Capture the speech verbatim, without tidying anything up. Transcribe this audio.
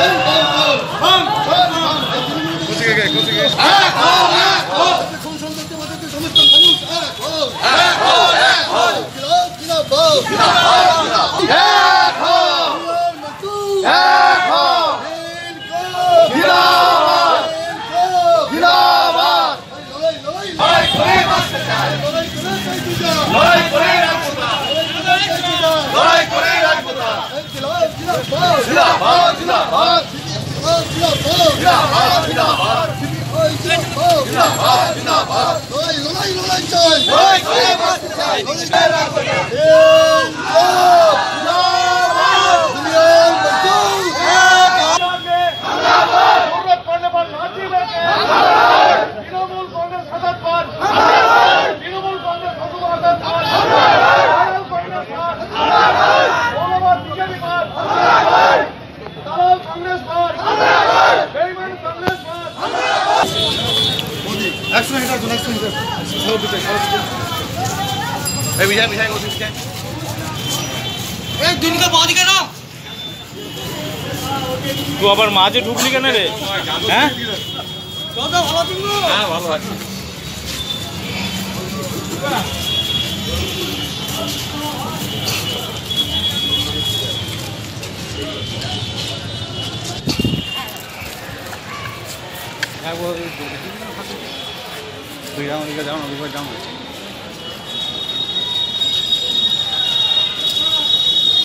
तू आबार माझे ढुकली केन रे হ্যাঁ দাদা ভালো আছেন গো হ্যাঁ ভালো আছি হ্যাঁ বল দুই রাউন্ড দিকে যাও না দুই যাও